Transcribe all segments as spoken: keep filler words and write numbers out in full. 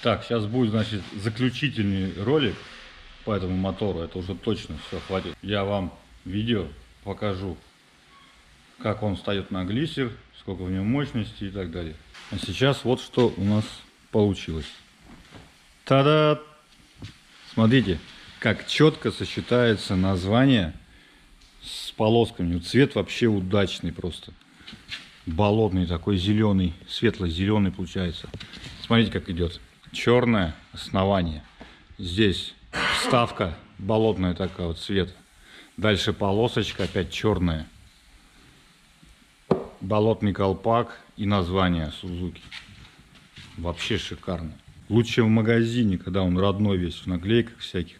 Так, сейчас будет, значит, заключительный ролик по этому мотору. Это уже точно все, хватит. Я вам видео покажу, как он встает на глиссер, сколько в нем мощности и так далее. А сейчас вот что у нас получилось. Та-да! Смотрите, как четко сочетается название с полосками. Цвет вообще удачный просто. Болотный такой, зеленый, светло-зеленый получается. Смотрите, как идет. Черное основание. Здесь вставка болотная такая вот цвет. Дальше полосочка опять черная. Болотный колпак и название Сузуки. Вообще шикарно. Лучше в магазине, когда он родной весь, в наклейках всяких.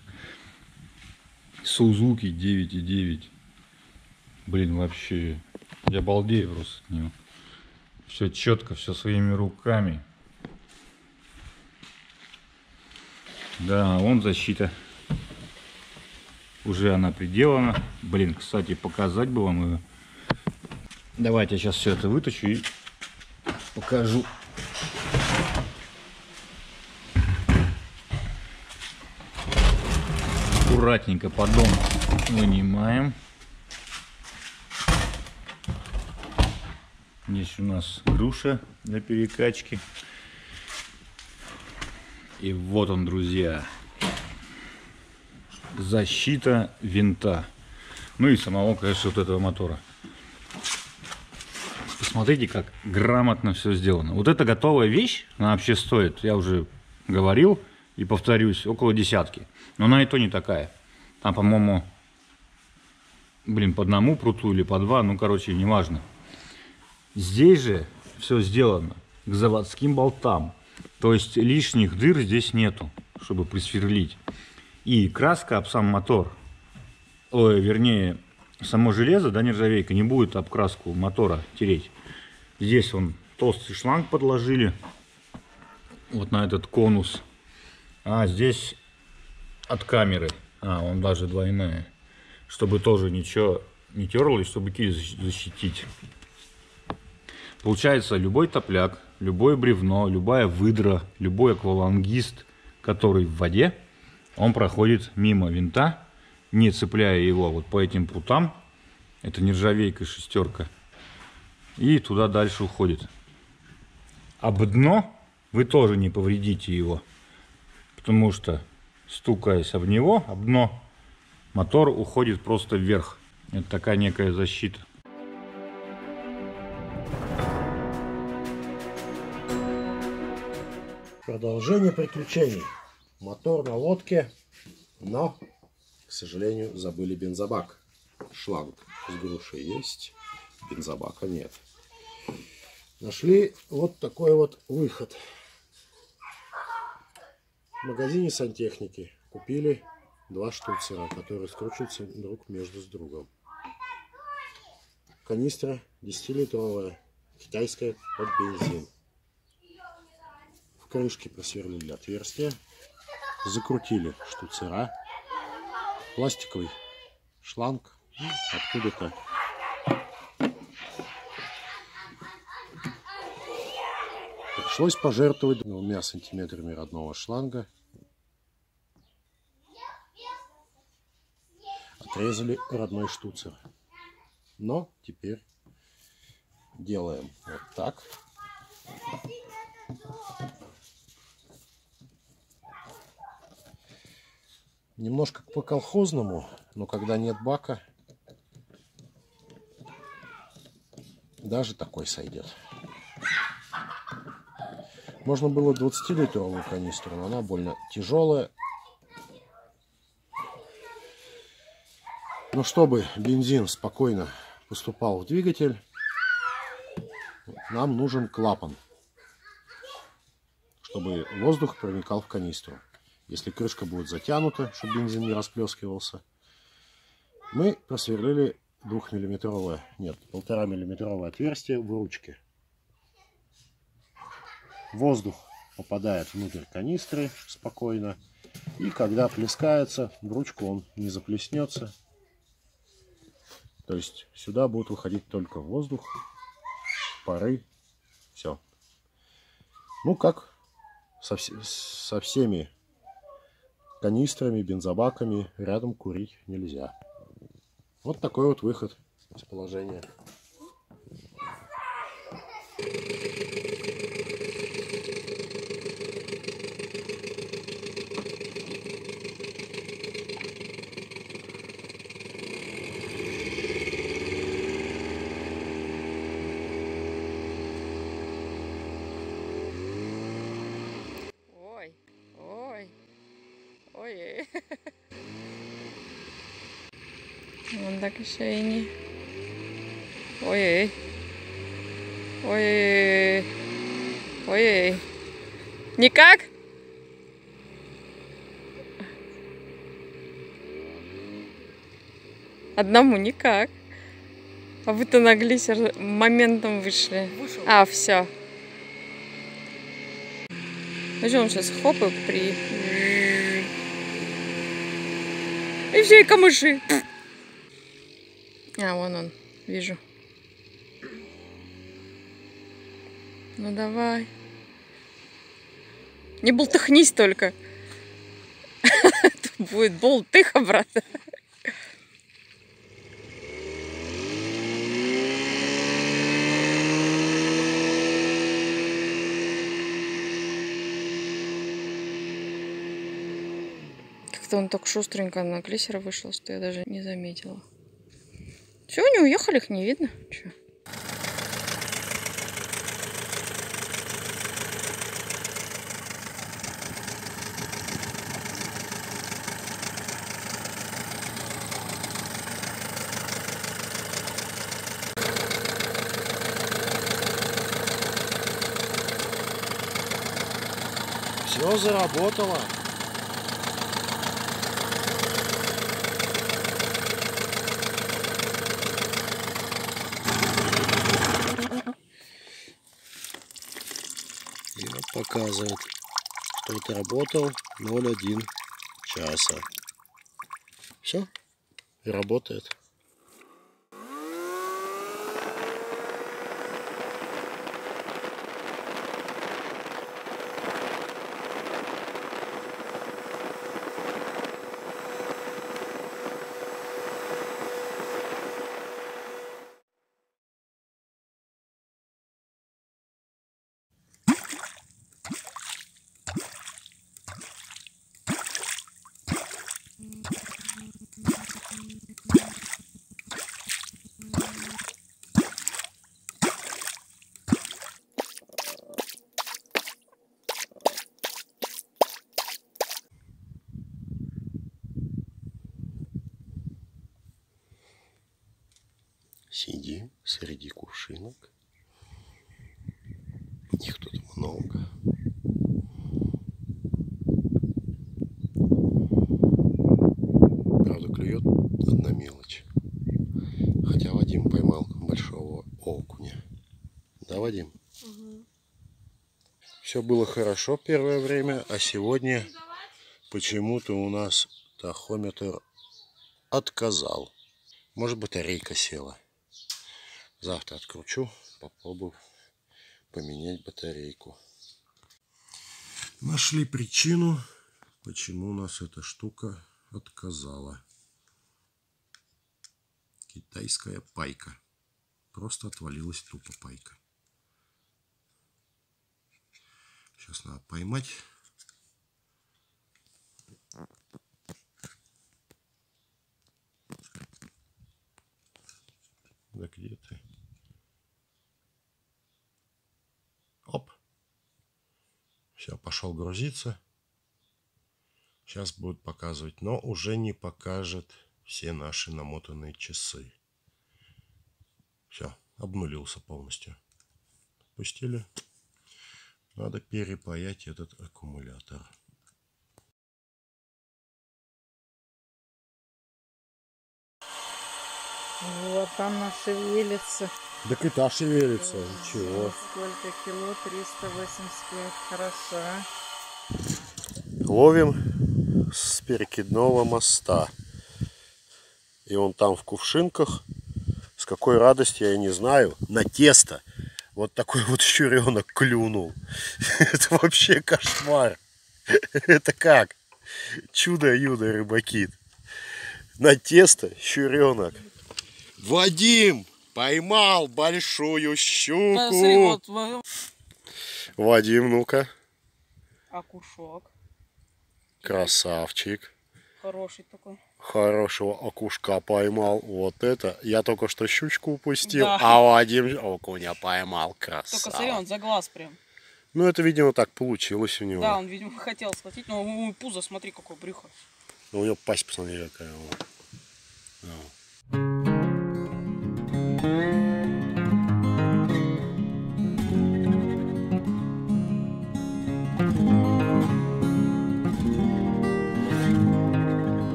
Сузуки девять и девять. Блин, вообще, я балдею просто от него. Все четко, все своими руками. Да, вон защита. Уже она приделана. Блин, кстати, показать бы вам ее. Давайте я сейчас все это вытащу и покажу. Аккуратненько поддон вынимаем. Здесь у нас груша для перекачки. И вот он, друзья. Защита винта. Ну и самого, конечно, вот этого мотора. Посмотрите, как грамотно все сделано. Вот эта готовая вещь, она вообще стоит, я уже говорил и повторюсь, около десятки. Но она и то не такая. Там, по-моему, блин, по одному пруту или по два, ну, короче, неважно. Здесь же все сделано к заводским болтам. То есть лишних дыр здесь нету, чтобы присверлить. И краска об сам мотор, ой, вернее, само железо, да, нержавейка, не будет об краску мотора тереть. Здесь он толстый шланг подложили, вот на этот конус. А здесь от камеры, а, он даже двойная, чтобы тоже ничего не терлось, чтобы киль защитить. Получается, любой топляк, любое бревно, любая выдра, любой аквалангист, который в воде, он проходит мимо винта, не цепляя его вот по этим прутам. Это нержавейка шестерка. И туда дальше уходит. Об дно вы тоже не повредите его. Потому что, стукаясь об него, об дно, мотор уходит просто вверх. Это такая некая защита. Продолжение приключений. Мотор на лодке, но, к сожалению, забыли бензобак. Шланг с грушей есть, бензобака нет. Нашли вот такой вот выход. В магазине сантехники купили два штуцера, которые скручиваются друг между с другом. Канистра десятилитровая, китайская, под бензин. В крышке просверлили отверстие, закрутили штуцера, пластиковый шланг, откуда-то пришлось пожертвовать двумя сантиметрами родного шланга. Отрезали родной штуцер. Но теперь делаем вот так. Немножко по-колхозному, но когда нет бака, даже такой сойдет. Можно было двадцатилитровую канистру, но она больно тяжелая. Но чтобы бензин спокойно поступал в двигатель, нам нужен клапан, чтобы воздух проникал в канистру. Если крышка будет затянута, чтобы бензин не расплескивался, мы просверлили двухмиллиметровое, нет, полтора миллиметровое отверстие в ручке. Воздух попадает внутрь канистры спокойно, и когда плескается, в ручку он не заплеснется. То есть сюда будет выходить только воздух, пары, все. Ну как со, со всеми канистрами, бензобаками рядом курить нельзя. Вот такой вот выход из положения. Ой, ой, ой. Вон так еще и не. Ой, ой, ой, никак? Одному никак. А вы-то на глиссер моментом вышли. Вышел. А, все. Ну что, он сейчас хоп и при... И все, и камыши. А, вон он, вижу. Ну давай. Не болтыхнись только. Будет болтыха, брат. Как-то он так шустренько на глиссера вышел, что я даже не заметила. Все, они уехали, их не видно. Че? Все заработало. И вот показывает, что это работал ноль один часа. Все, и работает. Сидим среди кувшинок. Их тут много. Правда, клюет одна мелочь. Хотя Вадим поймал большого окуня. Да, Вадим? Угу. Все было хорошо первое время, а сегодня почему-то у нас тахометр отказал. Может, батарейка села. Завтра откручу, попробую поменять батарейку. Нашли причину, почему у нас эта штука отказала. Китайская пайка. Просто отвалилась тупо пайка. Сейчас надо поймать. Да где ты? Оп. Все, пошел грузиться. Сейчас будет показывать, но уже не покажет все наши намотанные часы. Все, обнулился полностью. Пустили. Надо перепаять этот аккумулятор. Вот она шевелится. Так и та шевелится. Ничего. Сколько кило? триста восемьдесят пять. Хорошо. Ловим с перекидного моста. И он там в кувшинках. С какой радостью, я не знаю. На тесто. Вот такой вот щуренок клюнул. Это вообще кошмар. Это как? Чудо-юдо рыбакит. На тесто щуренок. Вадим поймал большую щуку. Да, смотри, вот, Вадим, ну-ка. окушок. Красавчик. Хороший такой. Хорошего окушка поймал. Вот это. Я только что щучку упустил, Да. а Вадим окуня поймал. Красава. Только смотри, он за глаз прям. Ну, это, видимо, так получилось у него. Да, он, видимо, хотел схватить, но у пузо, смотри, какое брюхо. Ну, у него пасть, посмотри, какая.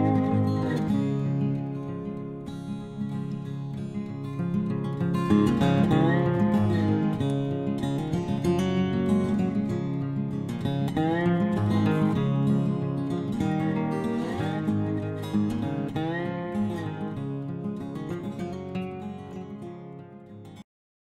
О.